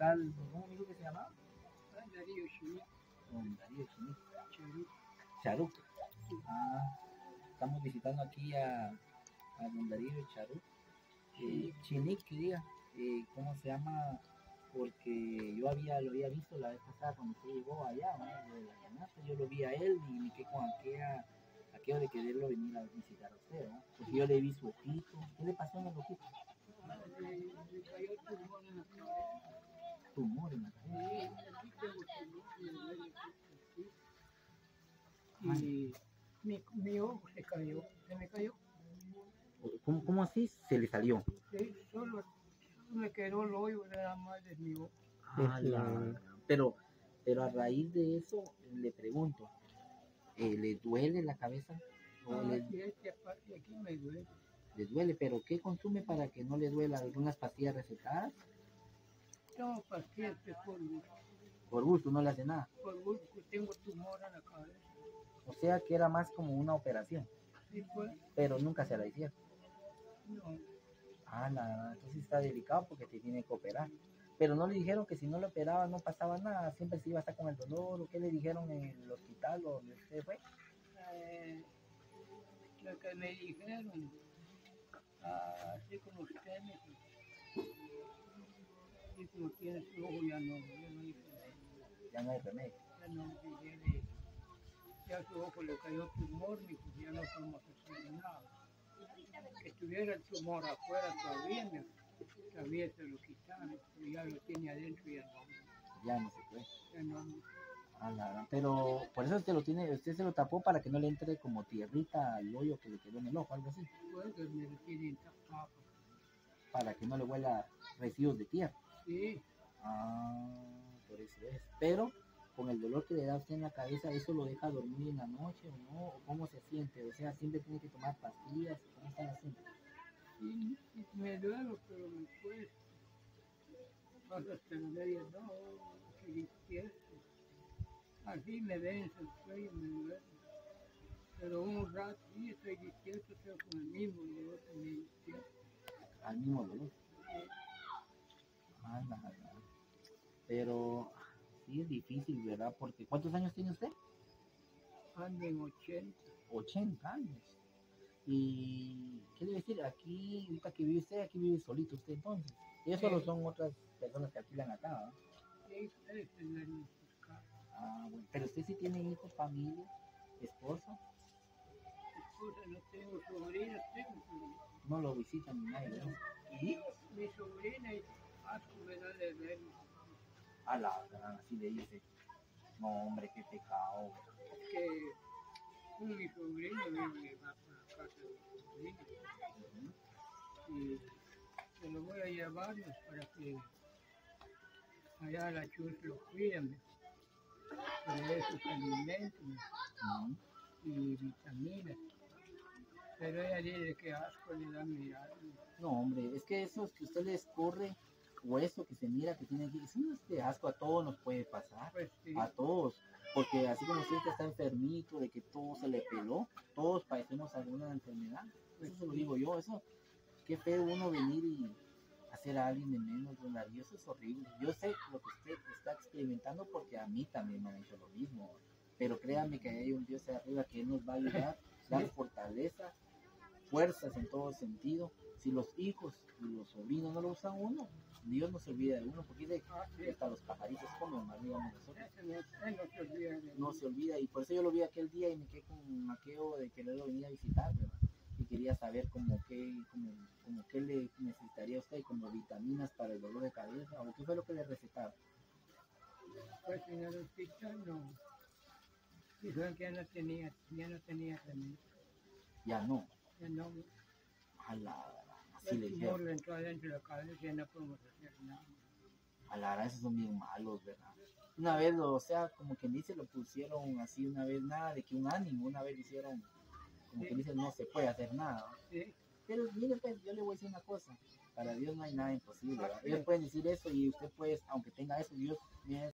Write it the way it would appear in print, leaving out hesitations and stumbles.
tal, ¿cómo dijo que se llamaba? Darío Chinic. Don Darío Chinic. Charuc. Charuc. Ah, estamos visitando aquí a Don Darío Charuc. Chinic, que diga, ¿cómo se llama? Porque yo lo había visto la vez pasada cuando usted llegó allá, ¿no? De la canasta, yo lo vi a él y me quedé con aquello de quererlo venir a visitar a usted, ¿no? Porque yo le vi su ojito. ¿Qué le pasó en el ojito? Le cayó tumor en la cabeza. Tumor en la cabeza. Sí, aquí tengo tumor, me duele aquí. Y mi ojo se me cayó. ¿Cómo así se le salió? Sí, solo me quedó el hoyo nada más de mi ojo. Pero a raíz de eso le pregunto, ¿le duele la cabeza? Sí, aquí me duele. ¿Le duele? ¿Pero qué consume para que no le duela? ¿Algunas pastillas recetadas? Tomo pastillas por gusto. Por gusto, no le hace nada. Por gusto, tengo tumor en la cabeza. O sea que era más como una operación. Sí, pues. Pero nunca se la hicieron. No. Entonces está delicado porque te tiene que operar. Pero no le dijeron que si no lo operaba no pasaba nada, siempre se iba a estar con el dolor. ¿O qué le dijeron en el hospital o donde usted fue? Lo que me dijeron, así como usted me dijo, así como tiene su ojo, ya no hay remedio. Ya no hay remedio. Ya no ya su ojo le cayó tumor, me dijo, ya no podemos hacer nada. Que tuviera el tumor afuera todavía se lo quitaron, pero ya lo tiene adentro y ya no se puede. Ya no. Pero por eso usted se lo tapó para que no le entre como tierrita al hoyo que le quedó en el ojo, algo así. Pues me lo tienen tapado. Para que no le huela residuos de tierra. Sí. Por eso es. Pero con el dolor que le da a usted en la cabeza, ¿eso lo deja dormir en la noche o no? ¿O cómo se siente? O sea, ¿siempre tiene que tomar pastillas? ¿Cómo están haciendo? Sí, me duelo, pero me cuesta. Pasa hasta la medianoche, que despierto. Así me denso el sueño, me duele. Pero un rato sí estoy despierto, pero con el mismo dolor que me despierto. ¿Al mismo dolor? Pero sí es difícil, ¿verdad? Porque ¿cuántos años tiene usted? Ando en 80. 80 años. ¿Y qué le voy a decir? Aquí, ahorita que vive usted, aquí vive solito usted entonces. Ellos solo son otras personas que alquilan acá, ¿no? Sí, ustedes tendrán sus casas. Bueno. Pero usted sí tiene hijos, familia, esposa. Esposa no tengo, sobrinas tengo, pero no lo visitan ni nadie, ¿no? ¿Y? Mi sobrina y asco me da de verlo. A la gran, así le dice. No, hombre, qué pecado. Es que mi sobrino me va por la casa de mi sobrino. Y se lo voy a llevarlos para que allá la chus lo cuiden, que le dé sus alimentos y vitaminas. Pero ella dice que asco le da mirar. No, hombre, es que eso es que usted le escorre hueso que se mira que tiene aquí, eso no es de asco, a todos nos puede pasar, pues sí. A todos, porque así como usted está enfermito, de que todo se le peló, todos padecemos alguna enfermedad, eso se lo digo yo, eso, qué feo uno venir y hacer a alguien de menos, don Darío, eso es horrible. Yo sé lo que usted está experimentando porque a mí también me han hecho lo mismo, pero créame que hay un Dios de arriba que Él nos va a ayudar, dar fortaleza, fuerzas en todo sentido. Si los hijos y los sobrinos no lo usan uno, Dios no se olvida de uno, porque dice que hasta los pajaritos comen, más digamos nosotros. No se olvida, y por eso yo lo vi aquel día y me quedé con aquello de quererlo venir a visitar, ¿verdad? Y quería saber como qué le necesitaría a usted, como vitaminas para el dolor de cabeza, o qué fue lo que le recetaron. Pues en el hospital no, dijeron que ya no tenía remedio. Ya no. Ya no. Así le dijeron. El tumor le entró adentro de la cabeza y ya no podemos hacer nada. Esos son bien malos, ¿verdad? Una vez, o sea, como quien dice, lo pusieron así una vez, nada de que un ánimo, una vez hicieron, como que dice, no se puede hacer nada. Sí. Pero mire, pues, yo le voy a decir una cosa, para Dios no hay nada imposible, ¿verdad? Ellos pueden decir eso y usted puede, aunque tenga eso, Dios